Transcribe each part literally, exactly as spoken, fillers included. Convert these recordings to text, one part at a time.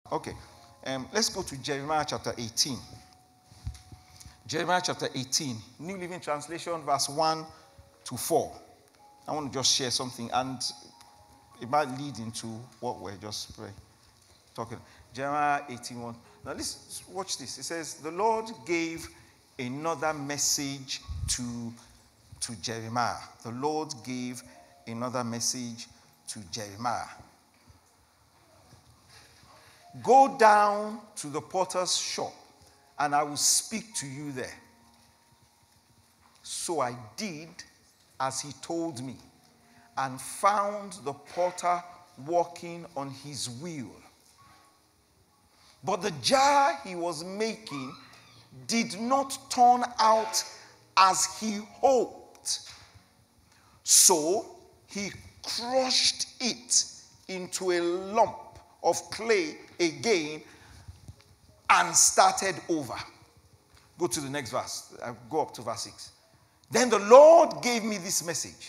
Okay. Um, let's go to Jeremiah chapter eighteen. Jeremiah chapter eighteen, New Living Translation, verse one to four. I want to just share something, and it might lead into what we're just pray, talking. Jeremiah eighteen one. Now, let's watch this. It says, the Lord gave another message to, to Jeremiah. The Lord gave another message to Jeremiah. Go down to the potter's shop, and I will speak to you there. So I did as he told me, and found the potter working on his wheel. But the jar he was making did not turn out as he hoped. So he crushed it into a lump of clay again and started over. Go to the next verse. I'll go up to verse six. Then the Lord gave me this message.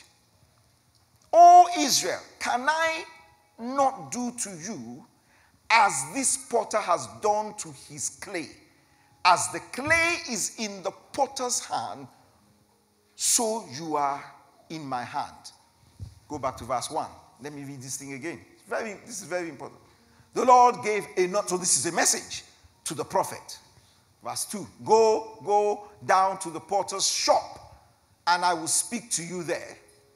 O Israel, can I not do to you as this potter has done to his clay? As the clay is in the potter's hand, so you are in my hand. Go back to verse one. Let me read this thing again. Very, this is very important. The Lord gave a not, so this is a message to the prophet. Verse two. Go, go down to the potter's shop, and I will speak to you there.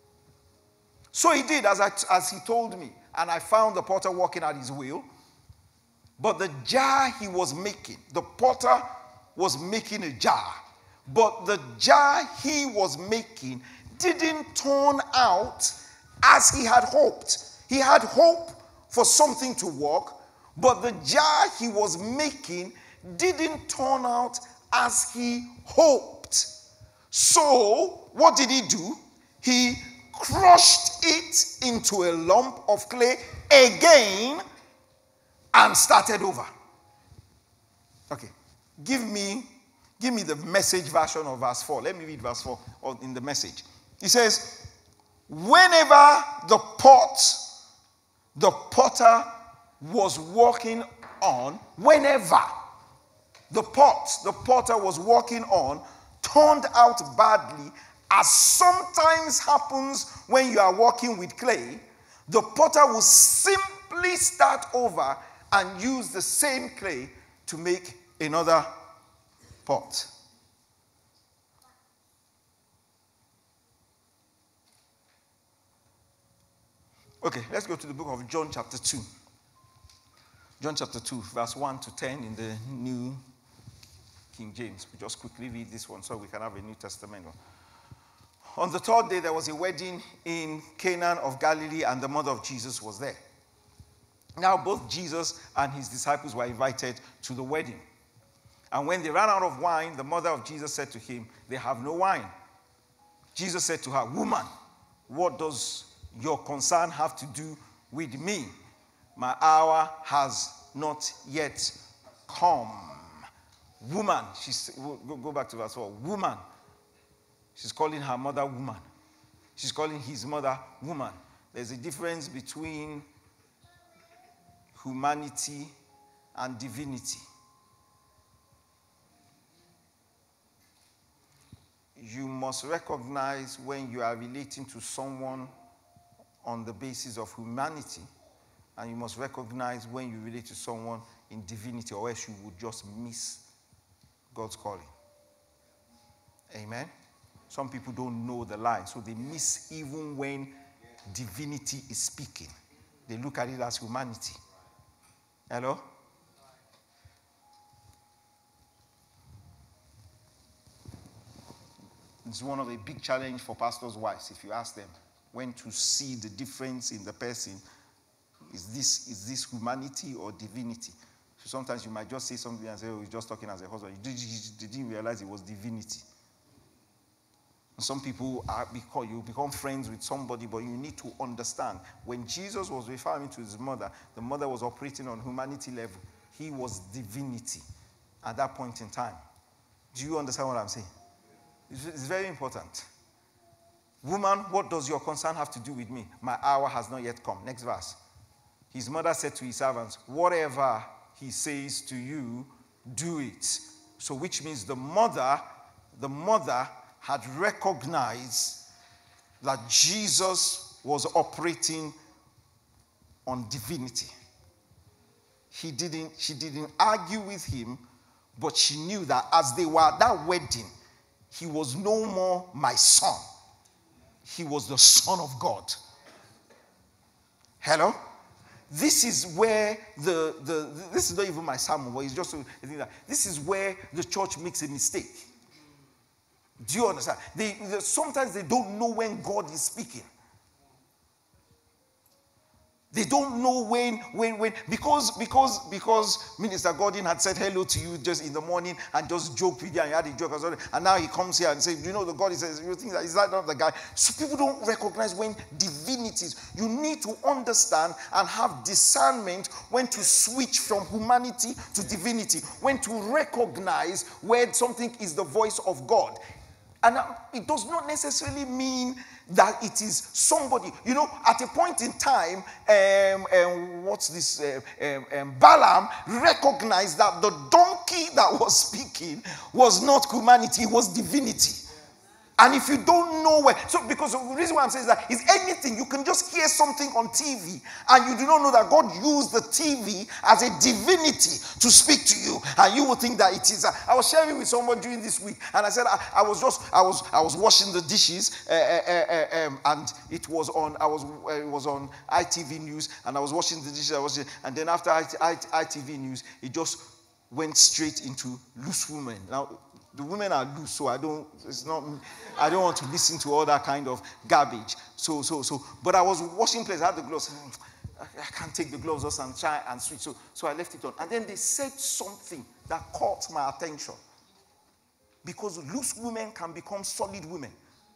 So he did as, I, as he told me, and I found the potter working at his wheel. But the jar he was making, the potter was making a jar, but the jar he was making didn't turn out as he had hoped. He had hope for something to work, but the jar he was making didn't turn out as he hoped. So what did he do? He crushed it into a lump of clay again and started over. Okay. Give me, give me the Message version of verse four. Let me read verse four in the Message. It says, whenever the pot, the potter was working on, whenever the pot, the potter was working on, turned out badly, as sometimes happens when you are working with clay, the potter will simply start over and use the same clay to make another pot. Okay, let's go to the book of John chapter two. John chapter two, verse one to ten in the New King James. We just quickly read this one so we can have a New Testament one. On the third day, there was a wedding in Cana of Galilee, and the mother of Jesus was there. Now, both Jesus and his disciples were invited to the wedding. And when they ran out of wine, the mother of Jesus said to him, they have no wine. Jesus said to her, woman, what does your concern have to do with me? My hour has not yet come. Woman, she's, go, go back to verse four. Woman. She's calling her mother woman. She's calling his mother woman. There's a difference between humanity and divinity. You must recognize when you are relating to someone on the basis of humanity, and you must recognize when you relate to someone in divinity, or else you would just miss God's calling. Amen? Some people don't know the line, so they miss even when divinity is speaking. They look at it as humanity. Hello? It's one of the big challenge for pastors' wives. If you ask them when to see the difference in the person, is this is this humanity or divinity? So sometimes you might just say something and say, oh, he's just talking as a husband. You didn't realize it was divinity. Some people are because you become friends with somebody, but you need to understand when Jesus was referring to his mother, the mother was operating on humanity level. He was divinity at that point in time. Do you understand what I'm saying? It's, it's very important. Woman, what does your concern have to do with me? My hour has not yet come. Next verse. His mother said to his servants, whatever he says to you, do it. So which means the mother, the mother had recognized that Jesus was operating on divinity. He didn't, she didn't argue with him, but she knew that as they were at that wedding, he was no more my son. He was the Son of God. Hello? This is where the, the, this is not even my sermon, but it's just a thing that this is where the church makes a mistake. Do you understand? They, they, sometimes they don't know when God is speaking. They don't know when, when, when, because, because, because Minister Gordon had said hello to you just in the morning and just joked with you and you had a joke or something, and now he comes here and says, you know, the God is, you think that is that not the guy? So people don't recognize when divinities, you need to understand and have discernment when to switch from humanity to divinity, when to recognize where something is the voice of God. And it does not necessarily mean that it is somebody. You know, at a point in time, um, um, what's this? Uh, um, um, Balaam recognized that the donkey that was speaking was not humanity, it was divinity. And if you don't know where, so because the reason why I'm saying that is anything, you can just hear something on T V and you do not know that God used the T V as a divinity to speak to you, and you will think that it is. A, I was sharing with someone during this week, and I said I, I was just I was I was washing the dishes, uh, uh, uh, um, and it was on I was uh, it was on I T V News, and I was washing the dishes. I was, and then after I T V News, it just went straight into loose women. Now, the women are loose, so I don't, it's not, I don't want to listen to all that kind of garbage. So, so, so, but I was washing plates, I had the gloves. I can't take the gloves off and try and switch. So, so I left it on. And then they said something that caught my attention. Because loose women can become solid women.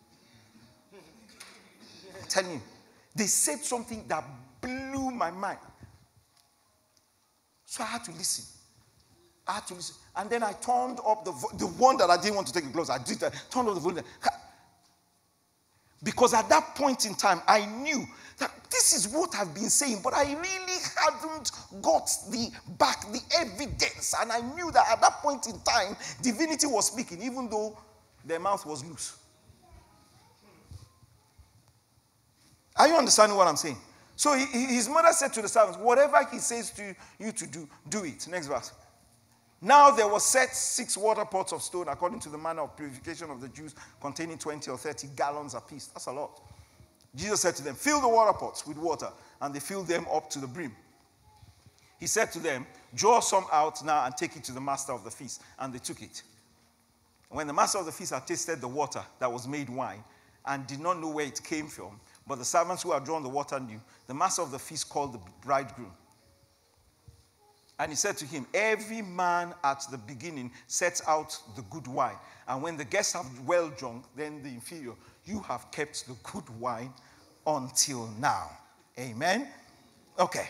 I'm telling you. They said something that blew my mind. So I had to listen. I had to listen. And then I turned up the vo- the one that I didn't want to take the gloves. I did that. Turned up the volume. Because at that point in time, I knew that this is what I've been saying, but I really hadn't got the back, the evidence. And I knew that at that point in time, divinity was speaking, even though their mouth was loose. Are you understanding what I'm saying? So he, his mother said to the servants, whatever he says to you to do, do it. Next verse. Now there were set six water pots of stone according to the manner of purification of the Jews, containing twenty or thirty gallons apiece. That's a lot. Jesus said to them, fill the water pots with water, and they filled them up to the brim. He said to them, draw some out now and take it to the master of the feast. And they took it. When the master of the feast had tasted the water that was made wine and did not know where it came from, but the servants who had drawn the water knew, the master of the feast called the bridegroom. And he said to him, every man at the beginning sets out the good wine. And when the guests have well drunk, then the inferior. You have kept the good wine until now. Amen? Okay.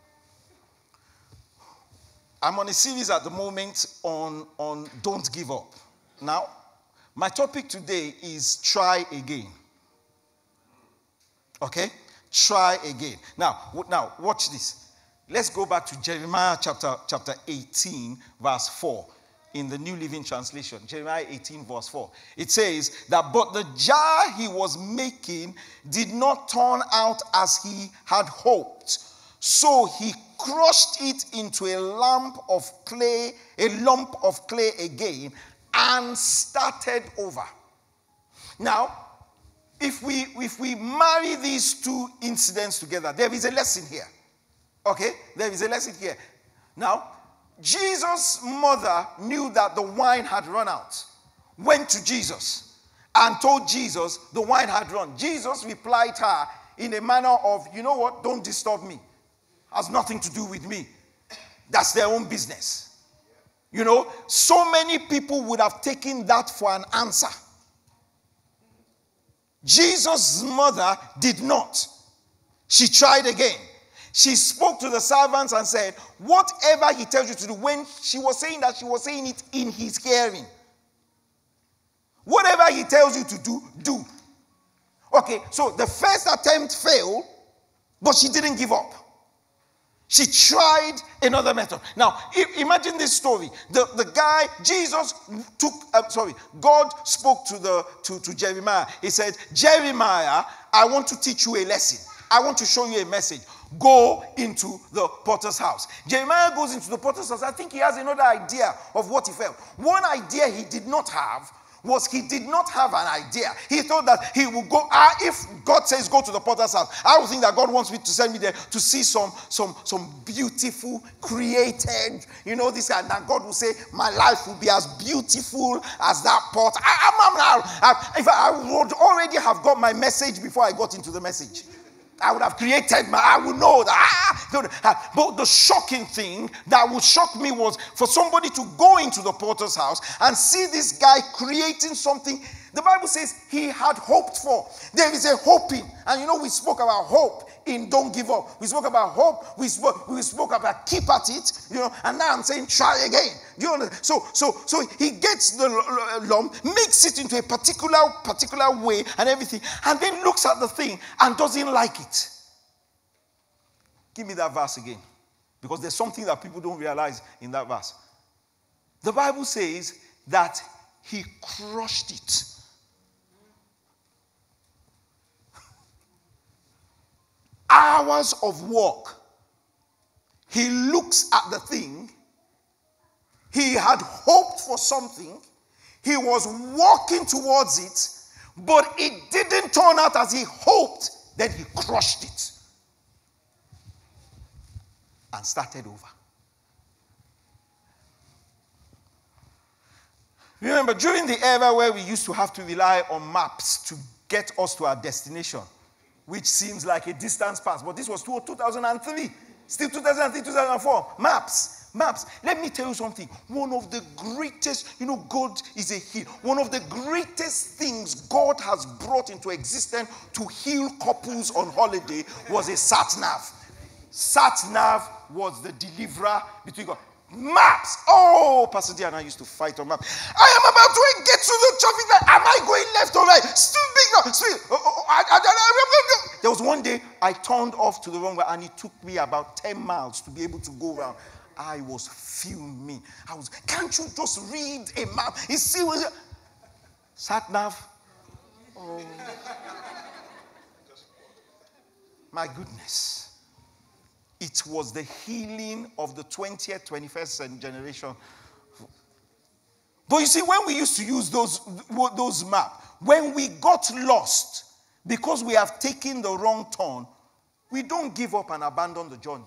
I'm on a series at the moment on, on don't give up. Now, my topic today is try again. Okay? Try again. Now, now watch this. Let's go back to Jeremiah chapter, chapter eighteen, verse four, in the New Living Translation. Jeremiah eighteen, verse four. It says that, but the jar he was making did not turn out as he had hoped. So he crushed it into a lump of clay, a lump of clay again, and started over. Now, if we, if we marry these two incidents together, there is a lesson here. Okay, there is a lesson here. Now, Jesus' mother knew that the wine had run out, went to Jesus and told Jesus the wine had run. Jesus replied her in a manner of, you know what, don't disturb me. Has nothing to do with me. That's their own business. You know, so many people would have taken that for an answer. Jesus' mother did not. She tried again. She spoke to the servants and said, whatever he tells you to do, when she was saying that, she was saying it in his hearing. Whatever he tells you to do, do. Okay, so the first attempt failed, but she didn't give up. She tried another method. Now, imagine this story. The, the guy, Jesus took, uh, sorry, God spoke to, the, to, to Jeremiah. He said, Jeremiah, I want to teach you a lesson. I want to show you a message. Go into the potter's house. Jeremiah goes into the potter's house. I think he has another idea of what he felt. One idea he did not have was he did not have an idea. He thought that he would go, uh, if God says go to the potter's house, I would think that God wants me to send me there to see some, some, some beautiful, created, you know, this guy. And God will say, my life will be as beautiful as that pot. I, I'm, I'm, I, if I, I would already have got my message before I got into the message. I would have created my, I would know that. Ah, but the shocking thing that would shock me was for somebody to go into the potter's house and see this guy creating something. The Bible says he had hoped for. There is a hoping. And you know, we spoke about hope in Don't Give Up. We spoke about hope. We spoke, we spoke about keep at it. You know, and now I'm saying try again. Do you understand? So, so, so he gets the lump, makes it into a particular, particular way and everything, and then looks at the thing and doesn't like it. Give me that verse again. Because there's something that people don't realize in that verse. The Bible says that he crushed it. Hours of work. He looks at the thing. He had hoped for something. He was walking towards it, but it didn't turn out as he hoped. Then he crushed it and started over. Remember, during the era where we used to have to rely on maps to get us to our destination, which seems like a distance past, but this was two thousand three, still two thousand three, two thousand four, maps. Maps. Let me tell you something. One of the greatest, you know, God is a healer. One of the greatest things God has brought into existence to heal couples on holiday was a sat-nav. Sat-nav was the deliverer between God. Maps. Oh, Pastor D and I used to fight on maps. I am about to get to the traffic light. Am I going left or right? Still big now. Still. Oh, oh, I, I, I, there was one day I turned off to the wrong way and it took me about ten miles to be able to go around. I was fuming. I was, can't you just read a map? You see, sat nav. Oh, my goodness. It was the healing of the twentieth, twenty-first generation. But you see, when we used to use those, those maps, when we got lost because we have taken the wrong turn, we don't give up and abandon the journey.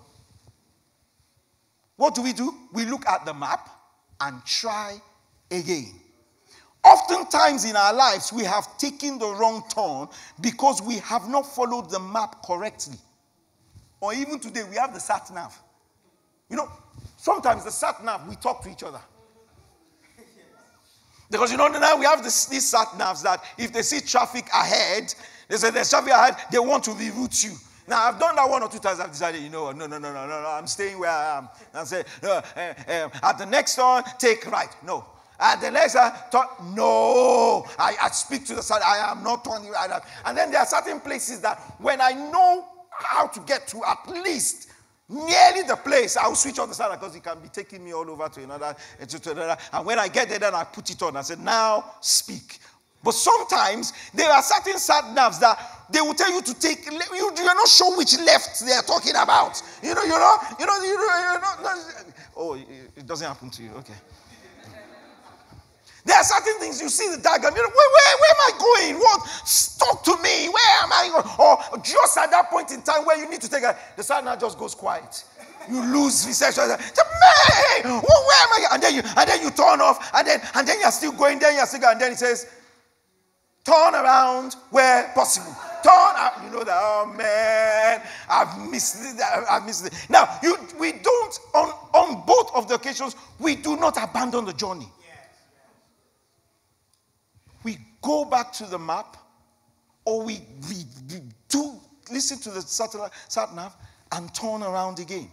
What do we do? We look at the map and try again. Oftentimes in our lives, we have taken the wrong turn because we have not followed the map correctly. Or even today, we have the sat-nav. You know, sometimes the sat-nav, we talk to each other. Because, you know, now we have this, these sat-navs that if they see traffic ahead, they say there's traffic ahead, they want to reroute you. Now, I've done that one or two times. I've decided, you know, no, no, no, no, no, no. I'm staying where I am. And say, uh, uh, uh, at the next turn, take right. No. At the next turn, turn, no. I, I speak to the side. I am not turning right. And then there are certain places that when I know how to get to at least nearly the place, I'll switch on the side because it can be taking me all over to another, to, to another. And when I get there, then I put it on. I said, now speak. But sometimes there are certain sat-navs that they will tell you to take. You, you're not sure which left they are talking about. You know, you know, you know, you know, you know. Oh, it doesn't happen to you. Okay. There are certain things you see the diagram. You know, where, where, where am I going? What? Talk to me. Where am I going? Or just at that point in time where you need to take a, the sat-nav just goes quiet. You lose reception. Hey, where am I? And then you, and then you turn off. And then, and then you're still going. Then you're still going. And then it says, turn around where possible. Turn out. You know that, oh man, I've missed it. I've missed it. Now, you, we don't, on, on both of the occasions, we do not abandon the journey. We go back to the map, or we, we, we do listen to the sat-nav and turn around again.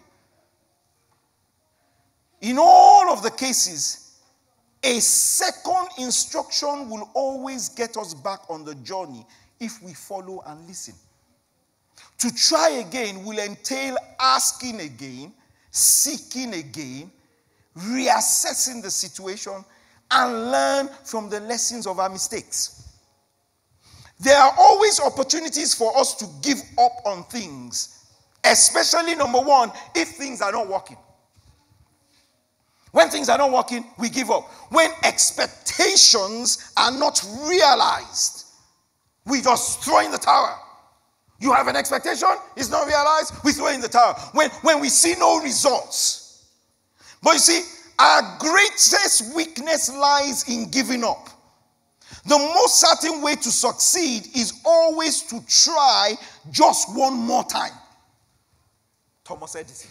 In all of the cases, a second instruction will always get us back on the journey if we follow and listen. To try again will entail asking again, seeking again, reassessing the situation, and learn from the lessons of our mistakes. There are always opportunities for us to give up on things, especially, number one, if things are not working. When things are not working, we give up. When expectations are not realized, we just throw in the towel. You have an expectation, it's not realized, we throw in the towel. When, when we see no results. But you see, our greatest weakness lies in giving up. The most certain way to succeed is always to try just one more time. Thomas Edison.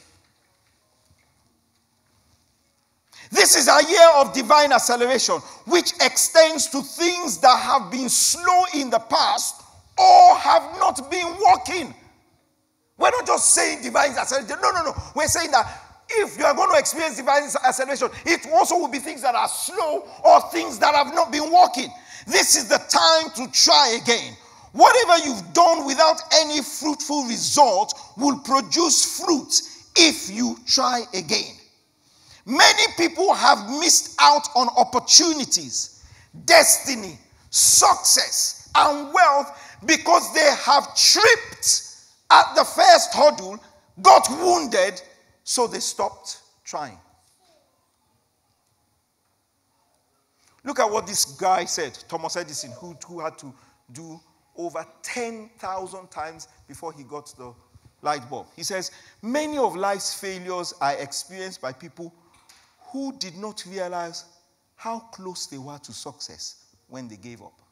This is a year of divine acceleration, which extends to things that have been slow in the past or have not been working. We're not just saying divine acceleration. No, no, no. We're saying that if you are going to experience divine acceleration, it also will be things that are slow or things that have not been working. This is the time to try again. Whatever you've done without any fruitful result will produce fruit if you try again. Many people have missed out on opportunities, destiny, success, and wealth because they have tripped at the first hurdle, got wounded, so they stopped trying. Look at what this guy said, Thomas Edison, who, who had to do over ten thousand times before he got the light bulb. He says, many of life's failures are experienced by people who did not realize how close they were to success when they gave up.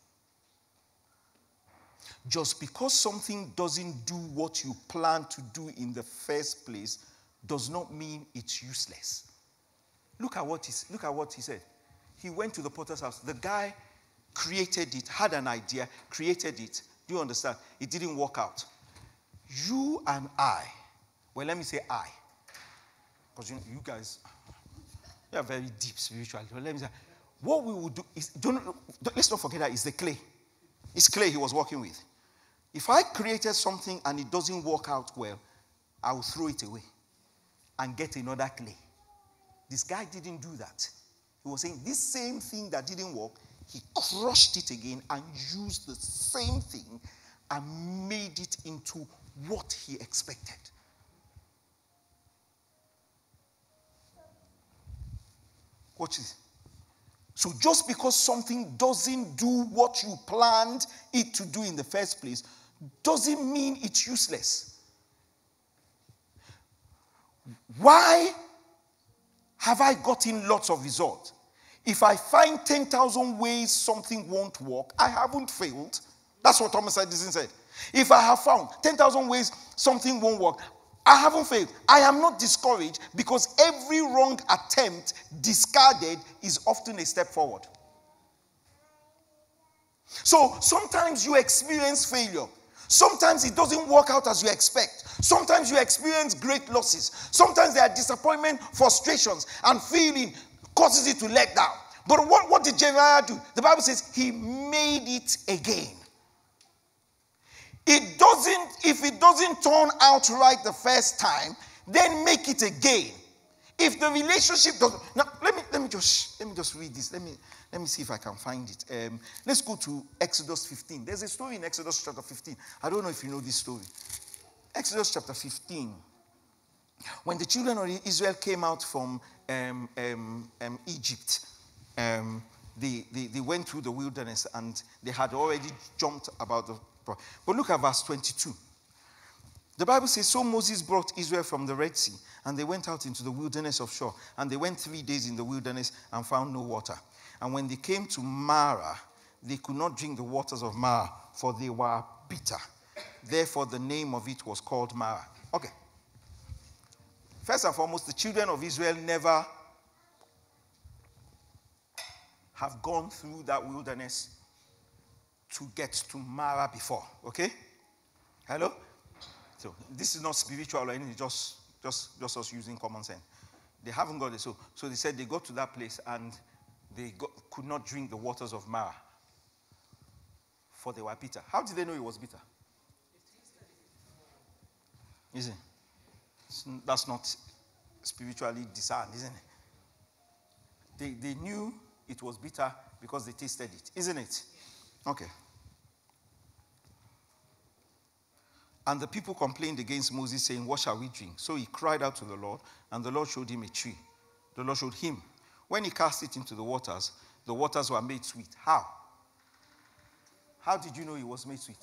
Just because something doesn't do what you plan to do in the first place does not mean it's useless. Look at what he, look at what he said. He went to the potter's house. The guy created it, had an idea, created it. Do you understand? It didn't work out. You and I, well, let me say I, because you, you guys, you are very deep spiritually. Well, let me say, what we will do is, don't, don't, let's not forget that it's the clay. It's clay he was working with. If I created something and it doesn't work out well, I will throw it away and get another clay. This guy didn't do that. He was saying this same thing that didn't work, he crushed it again and used the same thing and made it into what he expected. Watch this. So just because something doesn't do what you planned it to do in the first place, doesn't mean it's useless. Why have I gotten lots of results? If I find ten thousand ways something won't work, I haven't failed. That's what Thomas Edison said. If I have found ten thousand ways something won't work, I haven't failed. I am not discouraged because every wrong attempt discarded is often a step forward. So sometimes you experience failure. Sometimes it doesn't work out as you expect. Sometimes you experience great losses. Sometimes there are disappointment, frustrations, and feeling causes you to let down. But what, what did Jeremiah do? The Bible says he made it again. It doesn't, if it doesn't turn out right the first time, then make it again. If the relationship doesn't, now let me let me just let me just read this. Let me let me see if I can find it. Um, let's go to Exodus fifteen. There's a story in Exodus chapter fifteen. I don't know if you know this story. Exodus chapter fifteen. When the children of Israel came out from um, um, um, Egypt, um, they, they they went through the wilderness and they had already jumped about the. But look at verse twenty-two. The Bible says, so Moses brought Israel from the Red Sea, and they went out into the wilderness of Shur. And they went three days in the wilderness and found no water. And when they came to Marah, they could not drink the waters of Marah, for they were bitter. Therefore, the name of it was called Marah. Okay. First and foremost, the children of Israel never have gone through that wilderness to get to Marah before. Okay? Hello? So this is not spiritual or anything, just, just, just us using common sense. They haven't got it. So, so they said they got to that place and they got, could not drink the waters of Marah, for they were bitter. How did they know it was bitter? Is it? That's not spiritually discerned, isn't it? They, they knew it was bitter because they tasted it, isn't it? Okay. And the people complained against Moses, saying, what shall we drink? So he cried out to the Lord, and the Lord showed him a tree. The Lord showed him. When he cast it into the waters, the waters were made sweet. How? How did you know it was made sweet?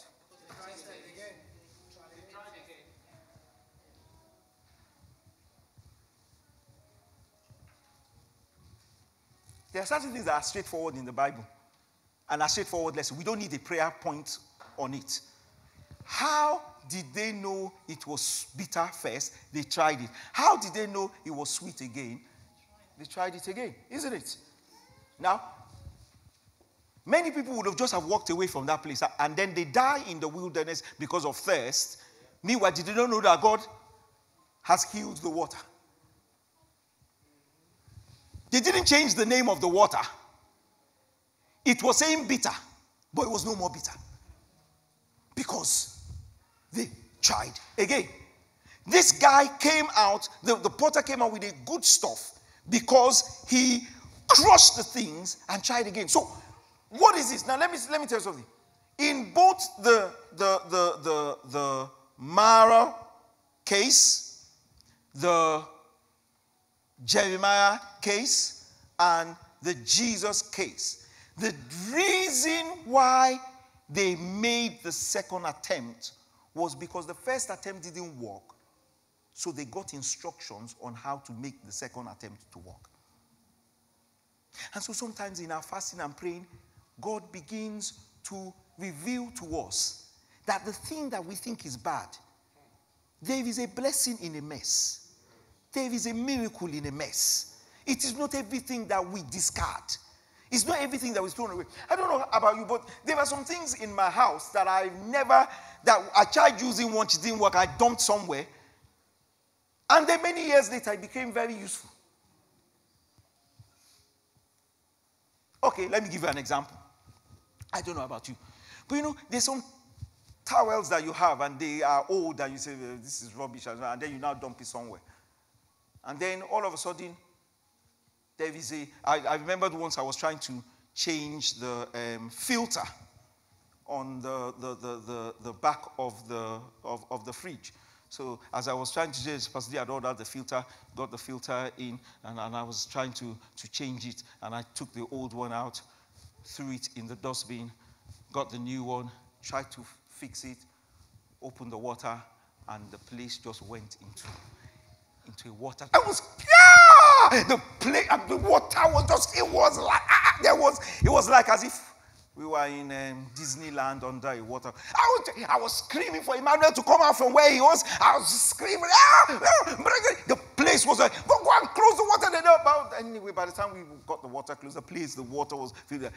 There are certain things that are straightforward in the Bible and are straightforward lessons. We don't need a prayer point on it. How did they know it was bitter first? They tried it. How did they know it was sweet again? They tried it again, isn't it? Now, many people would have just have walked away from that place and then they die in the wilderness because of thirst. Meanwhile, did they not know that God has healed the water? They didn't change the name of the water. It was saying bitter, but it was no more bitter. Because they tried again. This guy came out, the, the potter came out with a good stuff because he crushed the things and tried again. So, what is this? Now, let me, let me tell you something. In both the, the, the, the, the Mara case, the Jeremiah case, and the Jesus case, the reason why they made the second attempt was because the first attempt didn't work. So they got instructions on how to make the second attempt to work. And so sometimes in our fasting and praying, God begins to reveal to us that the thing that we think is bad, there is a blessing in a mess. There is a miracle in a mess. It is not everything that we discard. It's not everything that was thrown away. I don't know about you, but there were some things in my house that I've never, that I tried using once, it didn't work, I dumped somewhere. And then many years later, it became very useful. Okay, let me give you an example. I don't know about you. But you know, there's some towels that you have and they are old and you say, well, this is rubbish, and then you now dump it somewhere. And then all of a sudden, there is a, I, I remembered once I was trying to change the um, filter on the, the, the, the, the back of the, of, of the fridge. So as I was trying to change, Pastor D had ordered the filter, got the filter in, and, and I was trying to, to change it, and I took the old one out, threw it in the dustbin, got the new one, tried to fix it, opened the water, and the place just went into, into a water. I was, yeah! The place, the water was just, it was like, ah, there was, it was like as if we were in um, Disneyland under a water. I was, I was screaming for Emmanuel to come out from where he was. I was screaming, ah, ah, the place was like, go, go and close the water. They know about. Anyway, by the time we got the water closed, the place, the water was filled.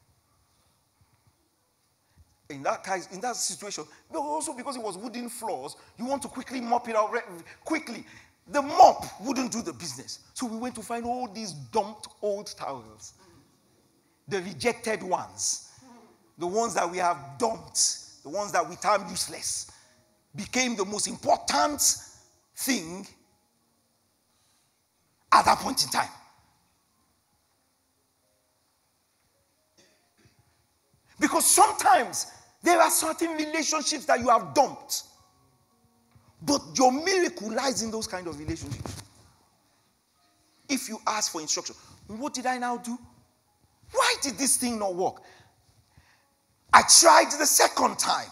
In that case, in that situation, but also because it was wooden floors, you want to quickly mop it out quickly. The mop wouldn't do the business. So we went to find all these dumped old towels. The rejected ones. The ones that we have dumped. The ones that we term useless. Became the most important thing at that point in time. Because sometimes there are certain relationships that you have dumped. But your miracle lies in those kind of relationships. If you ask for instruction, what did I now do? Why did this thing not work? I tried the second time.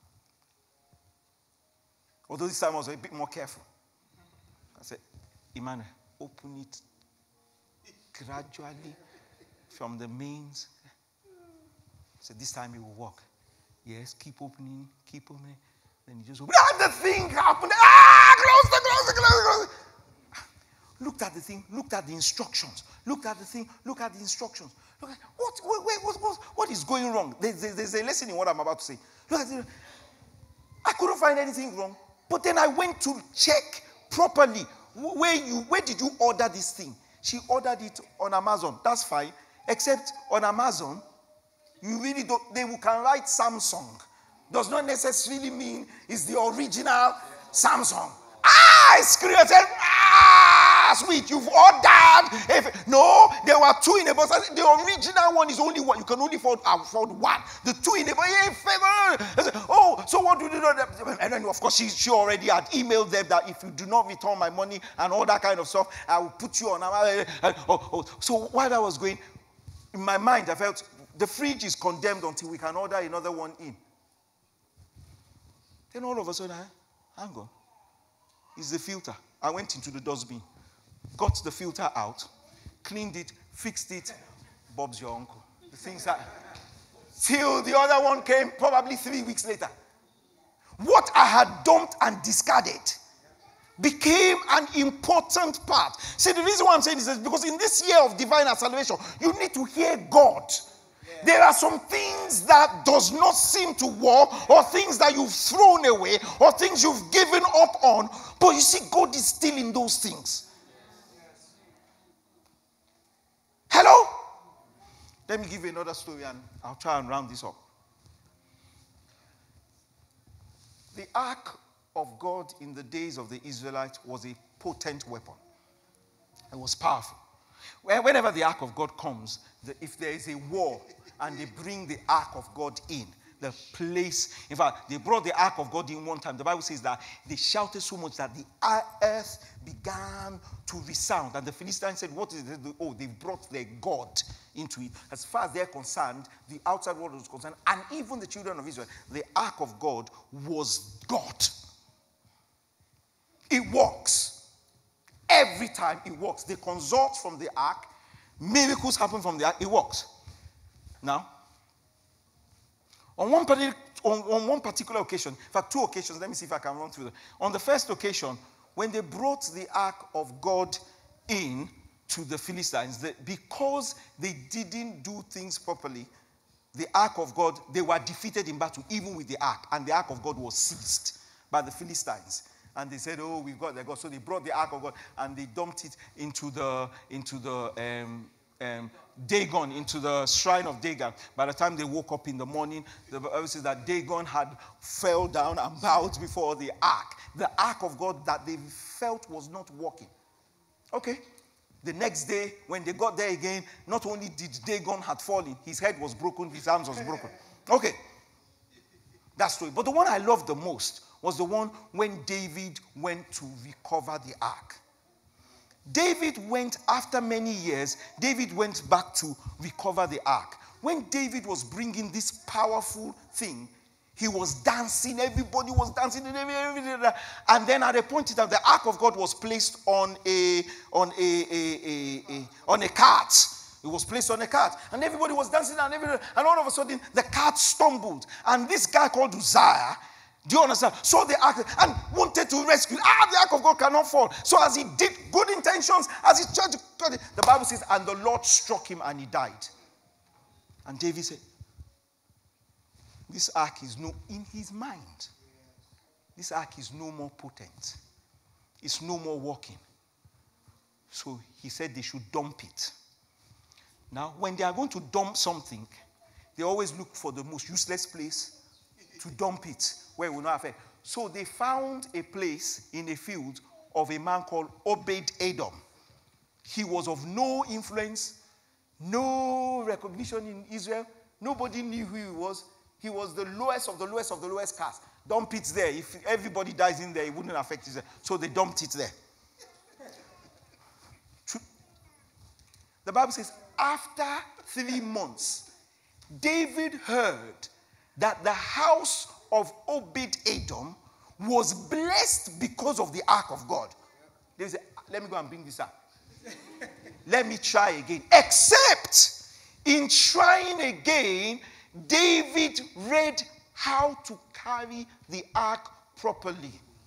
Although this time I was a bit more careful. I said, Emmanuel, open it gradually from the mains. So this time it will work. Yes, keep opening, keep opening. Then you just open. Ah, the thing happened. Ah, close the, close the, close the. Looked at the thing, looked at the instructions. Looked at the thing, looked at the instructions. Look at, what, wait, what, what, what is going wrong? There's, there's a lesson in what I'm about to say. Look at it. I couldn't find anything wrong. But then I went to check properly. Where, you, where did you order this thing? She ordered it on Amazon. That's fine. Except on Amazon, you really don't, they can write Samsung. Does not necessarily mean it's the original Samsung. Ah! I screamed and said, ah, sweet, you've ordered. If, no, there were two in a box. The original one is only one. You can only afford, afford one. The two in a box, yeah, favor. I said, oh, so what do you do? And then, of course, she, she already had emailed them that if you do not return my money and all that kind of stuff, I will put you on. Oh, oh. So while I was going, in my mind, I felt the fridge is condemned until we can order another one in. Then all of a sudden, hang on. It's the filter. I went into the dustbin, got the filter out, cleaned it, fixed it. Bob's your uncle. The things that... Till the other one came probably three weeks later. What I had dumped and discarded became an important part. See, the reason why I'm saying this is because in this year of divine acceleration, you need to hear God. Yeah. There are some things that does not seem to work, or things that you've thrown away, or things you've given up on, but you see, God is still in those things. Yes. Hello? Let me give you another story and I'll try and round this up. The ark of God in the days of the Israelites was a potent weapon. It was powerful. Whenever the ark of God comes, the, if there is a war and they bring the ark of God in, the place, in fact, they brought the ark of God in one time. The Bible says that they shouted so much that the earth began to resound. And the Philistines said, what is it? Oh, they brought their God into it. As far as they're concerned, the outside world was concerned, and even the children of Israel, the ark of God was God. It works. Every time it works. They consult from the ark. Miracles happen from the ark. It works. Now, on one, particular, on, on one particular occasion, in fact, two occasions, let me see if I can run through them. On the first occasion, when they brought the ark of God in to the Philistines, they, because they didn't do things properly, the ark of God, they were defeated in battle, even with the ark, and the ark of God was seized by the Philistines. And they said, oh, we've got their God. So they brought the ark of God and they dumped it into the into the um, um, Dagon, into the shrine of Dagon. By the time they woke up in the morning, the Bible says that Dagon had fell down and bowed before the ark. The ark of God that they felt was not working. Okay. The next day, when they got there again, not only did Dagon had fallen, his head was broken, his arms was broken. Okay. That's true. But the one I love the most was the one when David went to recover the ark. David went, after many years, David went back to recover the ark. When David was bringing this powerful thing, he was dancing, everybody was dancing, and then at a point in time, the ark of God was placed on a, on a, a, a, a, on a cart. It was placed on a cart, and everybody was dancing, and, everybody, and all of a sudden, the cart stumbled, and this guy called Uzziah, do you understand? Saw the ark and wanted to rescue. Ah, the ark of God cannot fall. So as he did good intentions, as he tried to cut it, the Bible says, and the Lord struck him and he died. And David said, this ark is no, in his mind, this ark is no more potent. It's no more working. So he said they should dump it. Now, when they are going to dump something, they always look for the most useless place to dump it, where it will not affect. So they found a place in a field of a man called Obed-Edom. He was of no influence, no recognition in Israel. Nobody knew who he was. He was the lowest of the lowest of the lowest caste. Dump it there. If everybody dies in there, it wouldn't affect Israel. So they dumped it there. The Bible says, after three months, David heard that the house of Obed-Edom was blessed because of the ark of God. They said, let me go and bring this up. Let me try again. Except in trying again, David read how to carry the ark properly.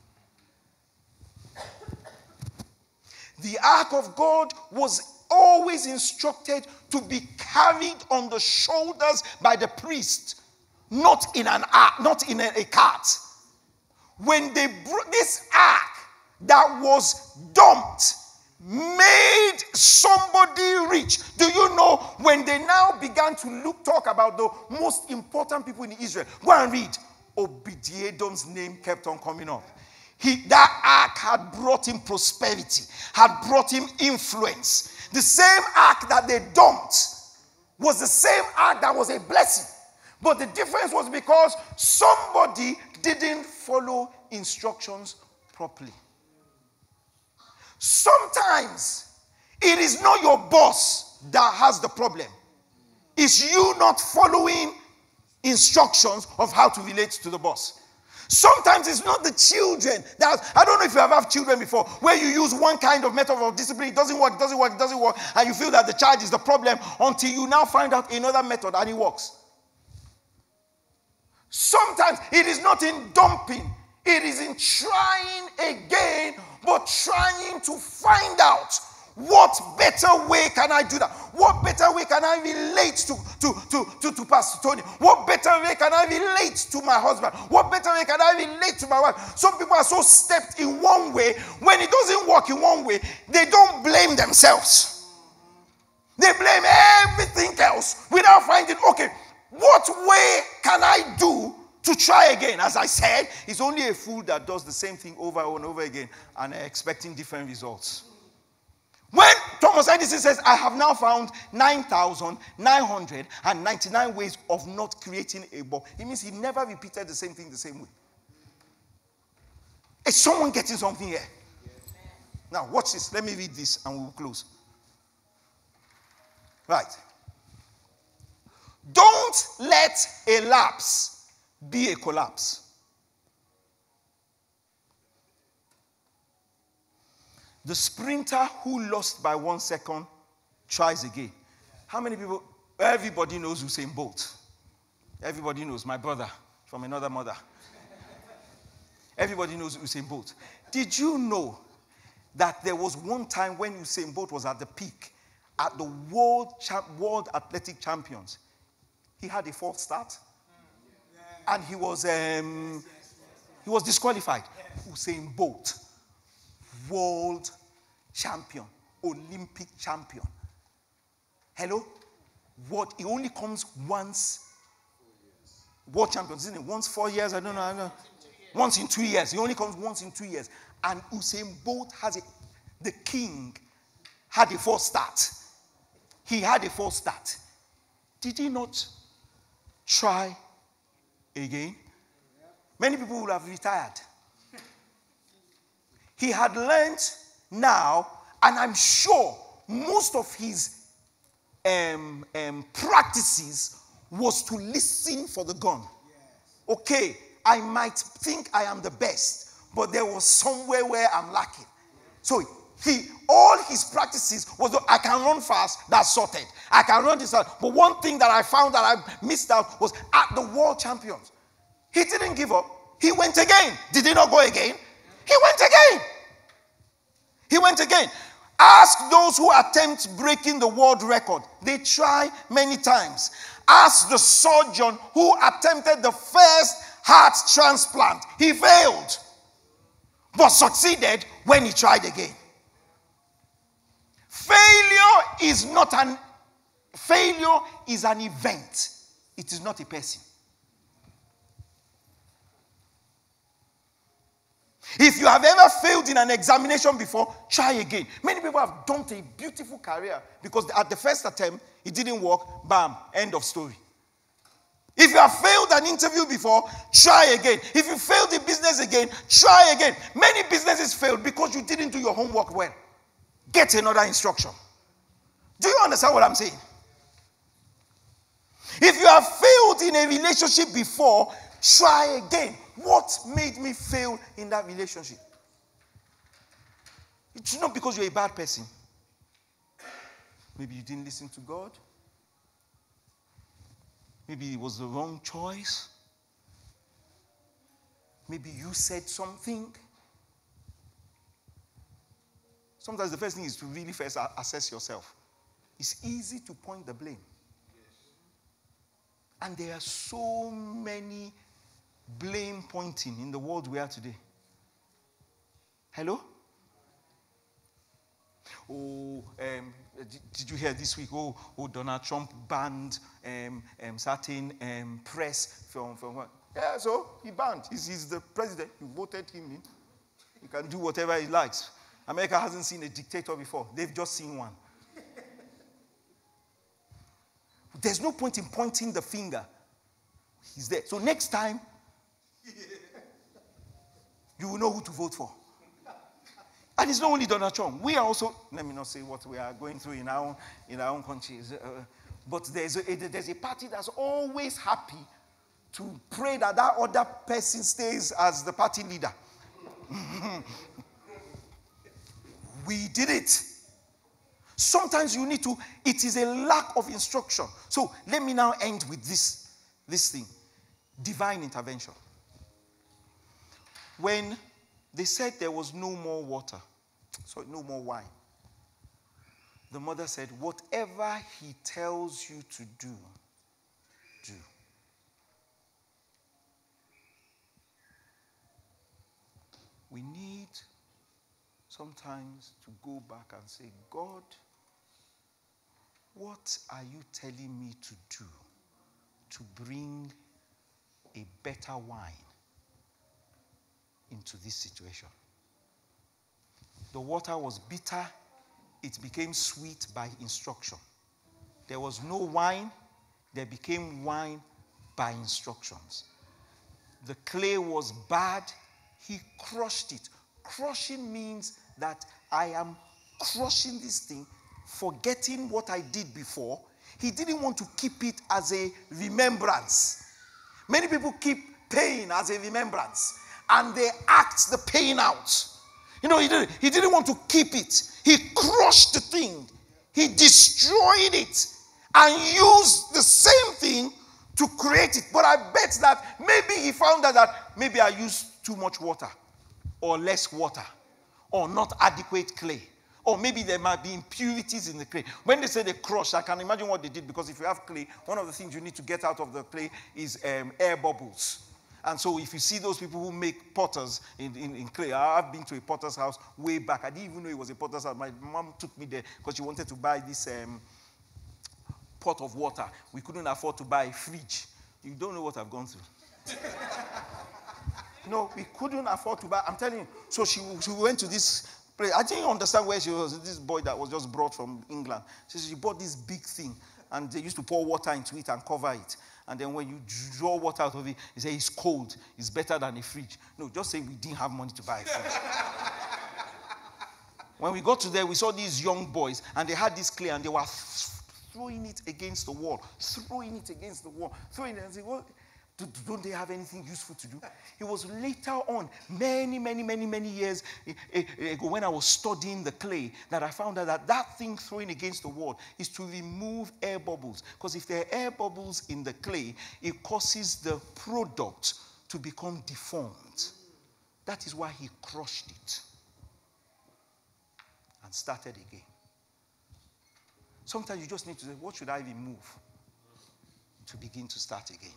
The ark of God was always instructed to be carried on the shoulders by the priest. Not in an ark, not in a, a cart. When they brought this ark that was dumped, made somebody rich. Do you know when they now began to look, talk about the most important people in Israel? Go and read. Obed-Edom's name kept on coming up. He, that ark had brought him prosperity, had brought him influence. The same ark that they dumped was the same ark that was a blessing. But the difference was because somebody didn't follow instructions properly. Sometimes it is not your boss that has the problem. It's you not following instructions of how to relate to the boss. Sometimes it's not the children. That, I don't know if you have had children before, where you use one kind of method of discipline, it doesn't work, it doesn't work, it doesn't work, and you feel that the child is the problem until you now find out another method and it works. Sometimes it is not in dumping, it is in trying again, but trying to find out what better way can I do that? What better way can I relate to, to, to, to, to Pastor Tony? What better way can I relate to my husband? What better way can I relate to my wife? Some people are so stepped in one way. When it doesn't work in one way, they don't blame themselves. They blame everything else without finding, okay, what way can I do to try again? As I said, it's only a fool that does the same thing over and over again and expecting different results. When Thomas Edison says, I have now found nine thousand nine hundred ninety-nine ways of not creating a bulb, it means he never repeated the same thing the same way. Is someone getting something here? Yes. Now, watch this. Let me read this and we'll close. Right. Don't let a lapse be a collapse. The sprinter who lost by one second tries again. How many people? Everybody knows Usain Bolt. Everybody knows my brother from another mother. Everybody knows Usain Bolt. Did you know that there was one time when Usain Bolt was at the peak, at the World, World Athletic Champions? He had a false start. And he was, um, he was disqualified. Usain Bolt. World champion, Olympic champion. Hello? What? It only comes once. World champion, isn't it? Once four years, I don't know. I don't know. Once in two years. It only comes once in two years. And Usain Bolt has a, the king had a false start. He had a false start. Did he not try again? Many people would have retired. He had learned now, and I'm sure most of his um, um, practices was to listen for the gun. Yes. Okay, I might think I am the best, but there was somewhere where I'm lacking. So he, all his practices was, I can run fast, that's sorted. I can run this out. But one thing that I found that I missed out was at the World Champions. He didn't give up. He went again. Did he not go again? He went again. He went again. Ask those who attempt breaking the world record. They try many times. Ask the surgeon who attempted the first heart transplant. He failed, but succeeded when he tried again. Failure is not an failure is an event. It is not a person. If you have ever failed in an examination before, try again. Many people have done a beautiful career because at the first attempt, it didn't work. Bam, end of story. If you have failed an interview before, try again. If you failed in business again, try again. Many businesses failed because you didn't do your homework well. Get another instruction. Do you understand what I'm saying? If you have failed in a relationship before, try again. What made me fail in that relationship? It's not because you're a bad person. Maybe you didn't listen to God. Maybe it was the wrong choice. Maybe you said something. Sometimes the first thing is to really first assess yourself. It's easy to point the blame. And there are so many blame pointing in the world we are today. Hello? Oh, um, did, did you hear this week? Oh, oh Donald Trump banned um, um, certain um, press from, from what? Yeah, so he banned. He's, he's the president. You voted him in. He can do whatever he likes. America hasn't seen a dictator before. They've just seen one. There's no point in pointing the finger. He's there. So next time, you will know who to vote for. And it's not only Donald Trump. We are also, let me not say what we are going through in our own, in our own countries. Uh, but there's a, there's a party that's always happy to pray that that other person stays as the party leader. We did it. Sometimes you need to, it is a lack of instruction. So let me now end with this, this thing. Divine intervention. When they said there was no more water, so no more wine, the mother said, whatever he tells you to do, do. We need sometimes to go back and say, God, what are you telling me to do to bring a better wine into this situation? The water was bitter, it became sweet by instruction. There was no wine, there became wine by instructions. The clay was bad, he crushed it. Crushing means that I am crushing this thing, forgetting what I did before. He didn't want to keep it as a remembrance. Many people keep pain as a remembrance, and they act the pain out. You know, he didn't, he didn't want to keep it. He crushed the thing. He destroyed it and used the same thing to create it. But I bet that maybe he found out that maybe I used too much water, or less water, or not adequate clay. Or maybe there might be impurities in the clay. When they say they crush, I can imagine what they did, because if you have clay, one of the things you need to get out of the clay is um, air bubbles. And so if you see those people who make potters in, in, in clay, I've been to a potter's house way back. I didn't even know it was a potter's house. My mom took me there because she wanted to buy this um, pot of water. We couldn't afford to buy a fridge. You don't know what I've gone through. No, we couldn't afford to buy. I'm telling you. So she, she went to this place. I didn't understand where she was. This boy that was just brought from England. So she bought this big thing, and they used to pour water into it and cover it. And then when you draw water out of it, you say it's cold. It's better than a fridge. No, just say we didn't have money to buy a fridge. When we got to there, we saw these young boys, and they had this clay, and they were throwing it against the wall, throwing it against the wall, throwing it, and saying, "What? Don't they have anything useful to do?" It was later on, many, many, many, many years ago, when I was studying the clay, that I found out that that thing throwing against the wall is to remove air bubbles. Because if there are air bubbles in the clay, it causes the product to become deformed. That is why he crushed it and started again. Sometimes you just need to say, what should I remove to begin to start again?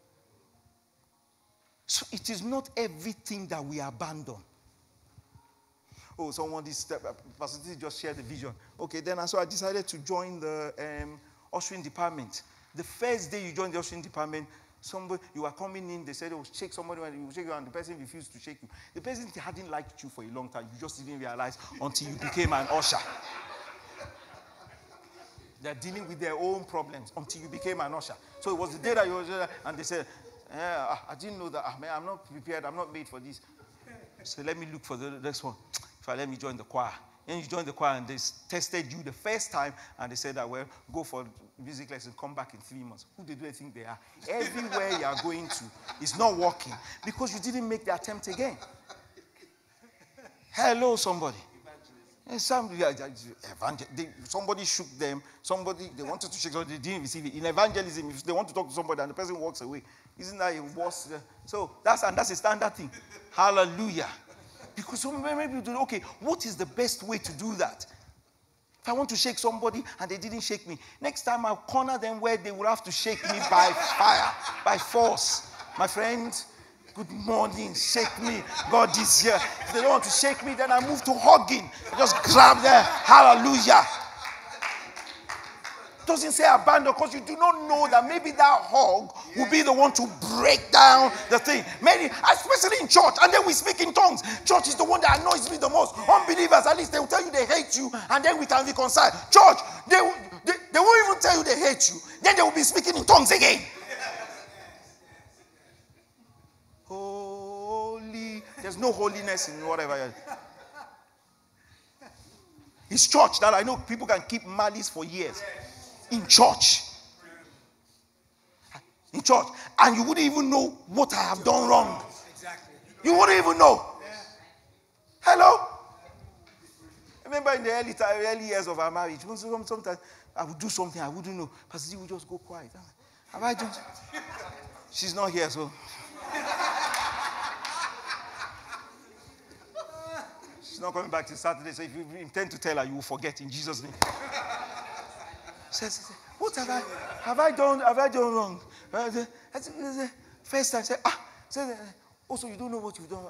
So it is not everything that we abandon. Oh, someone this Pastor just shared the vision. Okay, then and so I decided to join the um, ushering department. The first day you joined the ushering department, somebody you were coming in, they said, "Oh, shake somebody," and you shake you, and the person refused to shake you. The person hadn't liked you for a long time. You just didn't realize until you became an usher. They're dealing with their own problems until you became an usher. So it was the day that you were there, and they said, Yeah, I didn't know that. I'm not prepared. I'm not made for this. So let me look for the next one. If I let me join the choir. Then you join the choir, and they tested you the first time, and they said that, well, go for music lesson, come back in three months. Who do they think they are? Everywhere you are going to is not working because you didn't make the attempt again. Hello, somebody. Some, they, somebody shook them. Somebody, they wanted to shake somebody, they didn't receive it. In evangelism, if they want to talk to somebody and the person walks away, isn't that a worse? So that's, and that's a standard thing. Hallelujah. Because so many people do, okay, what is the best way to do that? If I want to shake somebody and they didn't shake me, next time I'll corner them where they will have to shake me by fire, by force. My friend, good morning, shake me. God is here. If they don't want to shake me, then I move to hugging. I just grab them. Hallelujah. doesn't say abandon because you do not know that maybe that hug will be the one to break down the thing. Many, especially in church, and then we speak in tongues. Church is the one that annoys me the most. Unbelievers, at least they will tell you they hate you, and then we can reconcile. Church, they, they, they won't even tell you they hate you. Then they will be speaking in tongues again. Holy, there's no holiness in whatever. It's church that I know people can keep malice for years. In church. In church. And you wouldn't even know what I have done wrong. You wouldn't even know. Hello? I remember in the early, early years of our marriage, sometimes I would do something I wouldn't know. Pastor Z would just go quiet. Have I done? She's not here, so. She's not coming back till Saturday, so if you intend to tell her, you will forget in Jesus' name. Says, what have I, have I done, have I done wrong? First time, say, ah, say, also you don't know what you've done.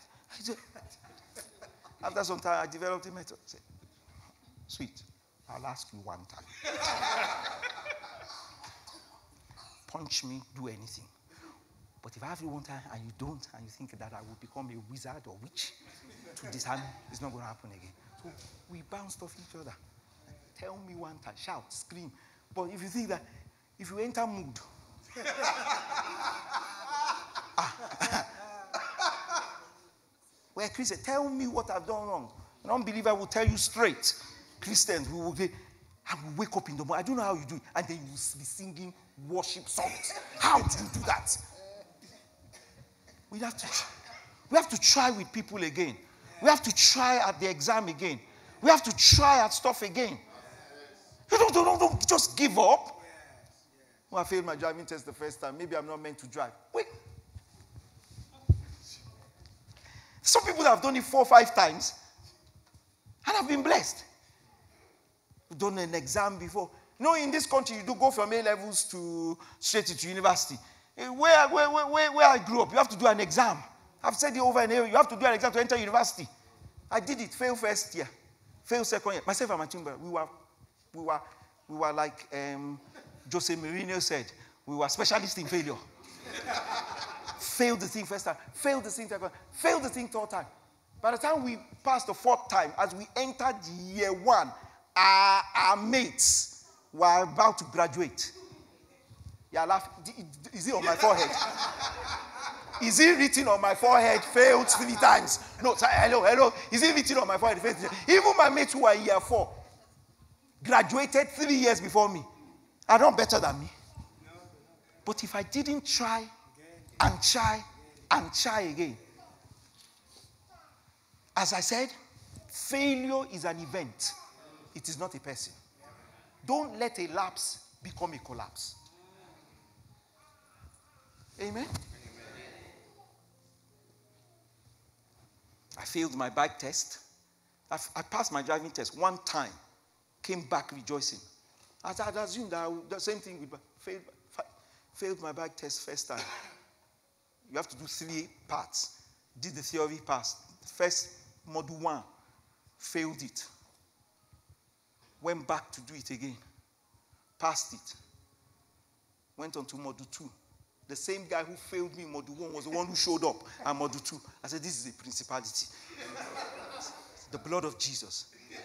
After some time, I developed a method. Say, sweet, I'll ask you one time. Punch me, do anything. But if I have you one time and you don't, and you think that I will become a wizard or witch to disarm me, it's not going to happen again. So we bounced off each other. Tell me one time, shout, scream. But if you think that, if you enter mood, ah, where Christian, tell me what I've done wrong. An unbeliever will tell you straight. Christians, we will say, I will wake up in the morning. I don't know how you do it. And then you will be singing worship songs. How do you do that? We have to, we have to try with people again. We have to try at the exam again. We have to try at stuff again. You don't, don't, don't just give up. Well, I failed my driving test the first time. Maybe I'm not meant to drive. Wait. Some people have done it four or five times and have been blessed. You've done an exam before. You know, in this country, you do go from A levels to straight to university. Where, where, where, where I grew up, you have to do an exam. I've said it over and over. You have to do an exam to enter university. I did it. Fail first year. Fail second year. Myself and my team, we were, we were, we were like um, Jose Mourinho said, we were specialists in failure. Failed the thing first time. Failed the thing second time. Failed the thing third time. By the time we passed the fourth time, as we entered year one, our, our mates were about to graduate. Yeah, laugh. Is it on my forehead? Is it written on my forehead? Failed three times. No, sorry, hello, hello. Is it written on my forehead? Even my mates who were in year four graduated three years before me are not better than me. But if I didn't try and try and try again, as I said, failure is an event. It is not a person. Don't let a lapse become a collapse. Amen? I failed my bike test. I, I passed my driving test one time. Came back rejoicing. I had assumed that I would, the same thing with failed, failed my bike test first time. You have to do three parts. Did the theory pass. First module one, failed it. Went back to do it again. Passed it. Went on to module two. The same guy who failed me in module one was the one who showed up at module two. I said, this is a principality. The blood of Jesus.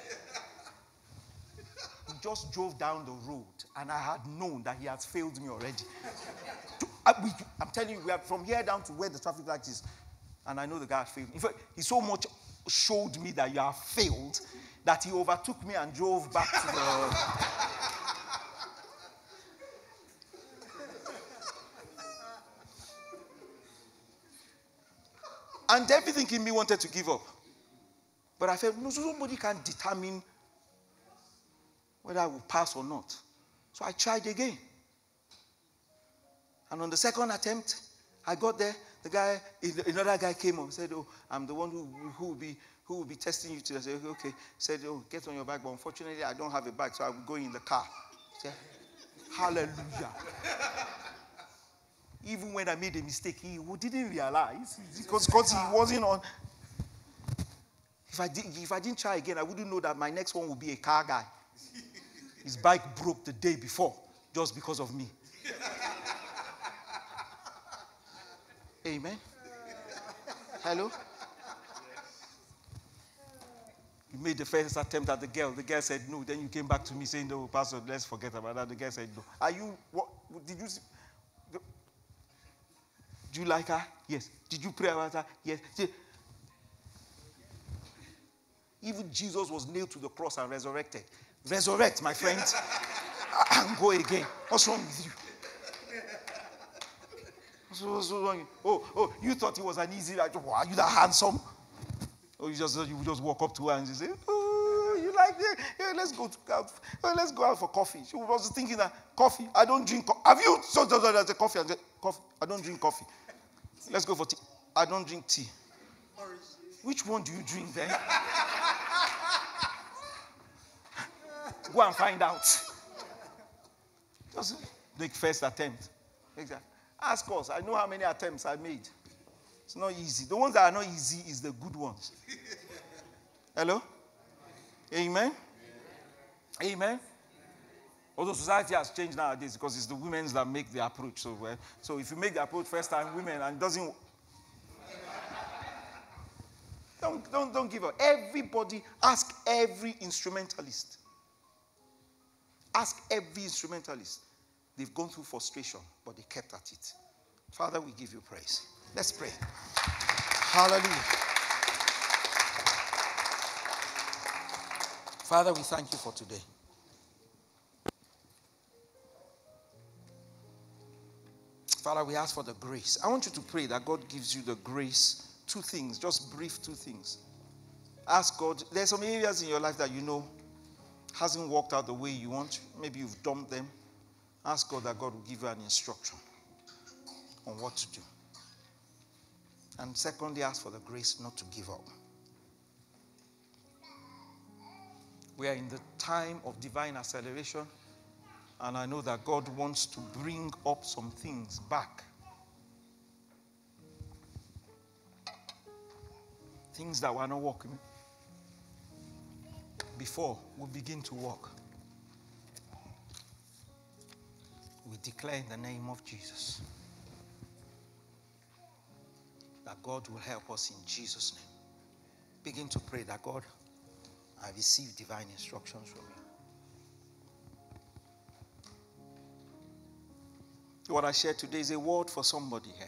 He just drove down the road, and I had known that he has failed me already. I, we, I'm telling you, we are from here down to where the traffic light is, and I know the guy has failed. In fact, he so much showed me that you have failed that he overtook me and drove back to the... And everything in me wanted to give up. But I felt, no, somebody can determine whether I will pass or not. So I tried again. And on the second attempt, I got there. The guy, another guy came up and said, oh, I'm the one who, who, will, be, who will be testing you today. I said, okay. Said, oh, get on your bike. But unfortunately, I don't have a bike, so I will go in the car. I said, hallelujah. Even when I made a mistake, he didn't realize because, because he wasn't on. If I, did, if I didn't try again, I wouldn't know that my next one would be a car guy. His bike broke the day before just because of me. Amen. Hello? You made the first attempt at the girl. The girl said no. Then you came back to me saying, no, Pastor, let's forget about that. The girl said no. Are you, what, did you, do you like her? Yes. Did you pray about her? Yes. Even Jesus was nailed to the cross and resurrected. Resurrect, my friends, and go again. What's wrong with you? What's wrong? Oh, oh, you thought he was an easy, like, oh, are you that handsome? Or you just you just walk up to her and you say, oh, you like it? Yeah, let's go to out. Let's go out for coffee. She was thinking that coffee. I don't drink. Co- Have you? So, so, so, so, coffee. I said, coffee. I don't drink coffee. Let's go for tea. I don't drink tea. Which one do you drink then? Go and find out. Just make first attempt. Exactly. Ask us. I know how many attempts I made. It's not easy. The ones that are not easy is the good ones. Hello? Amen? Amen? Although society has changed nowadays because it's the women that make the approach. So, well, so if you make the approach first time, women, and it doesn't... Don't, don't, don't give up. Everybody, ask every instrumentalist. Ask every instrumentalist. They've gone through frustration, but they kept at it. Father, we give you praise. Let's pray. Hallelujah. Father, we thank you for today. Father, we ask for the grace. I want you to pray that God gives you the grace. Two things, just brief two things. Ask God. There's some areas in your life that you know hasn't worked out the way you want. Maybe you've dumped them. Ask God that God will give you an instruction on what to do. And secondly, ask for the grace not to give up. We are in the time of divine acceleration, and I know that God wants to bring up some things back. Things that were not working before will begin to work. We declare in the name of Jesus that God will help us in Jesus' name. Begin to pray that God, I receive divine instructions from you. What I shared today is a word for somebody here.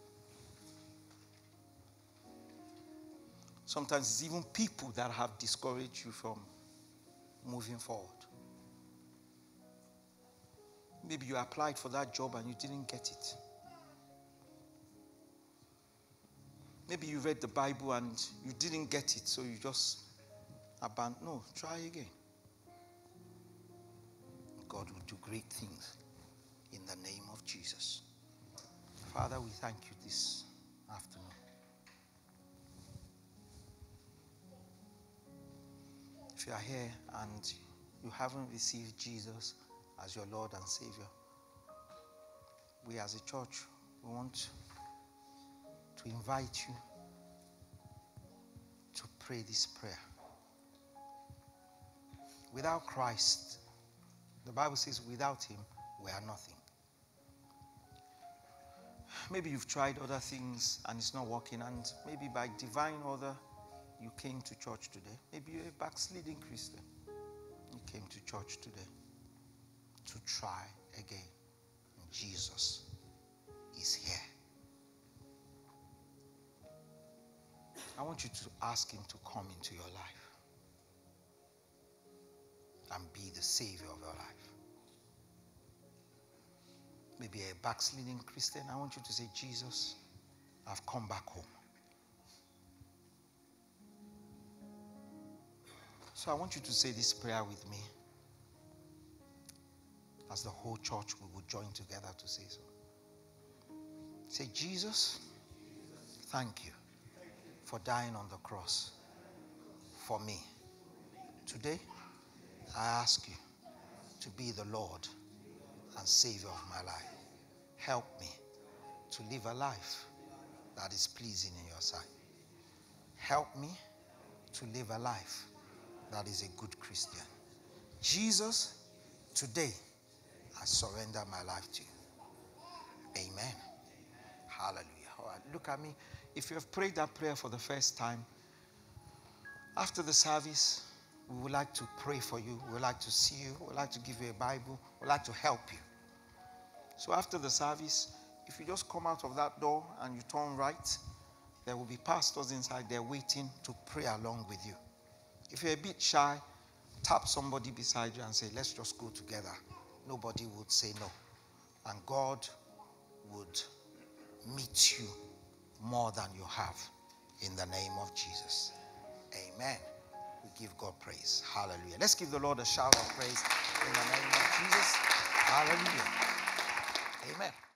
Sometimes it's even people that have discouraged you from moving forward. Maybe you applied for that job and you didn't get it. Maybe you read the Bible and you didn't get it, so you just abandoned. No, try again. God will do great things in the name of Jesus. Father, we thank you this afternoon. If you are here and you haven't received Jesus as your Lord and Savior, we as a church, we want to invite you to pray this prayer. Without Christ, the Bible says without him, we are nothing. Maybe you've tried other things and it's not working, and maybe by divine order, you came to church today. Maybe you're a backsliding Christian. You came to church today to try again. And Jesus is here. I want you to ask him to come into your life and be the Savior of your life. Maybe a backsliding Christian. I want you to say, Jesus, I've come back home. So I want you to say this prayer with me. As the whole church, we will join together to say so. Say, Jesus, thank you for dying on the cross for me. Today, I ask you to be the Lord and Savior of my life. Help me to live a life that is pleasing in your sight. Help me to live a life that is a good Christian. Jesus, today, I surrender my life to you. Amen. Hallelujah. All right, look at me. If you have prayed that prayer for the first time, after the service, we would like to pray for you. We would like to see you. We would like to give you a Bible. We would like to help you. So after the service, if you just come out of that door and you turn right, there will be pastors inside there waiting to pray along with you. If you're a bit shy, tap somebody beside you and say, let's just go together. Nobody would say no. And God would meet you more than you have in the name of Jesus. Amen. We give God praise. Hallelujah. Let's give the Lord a shout of praise in the name of Jesus. Hallelujah. Amen.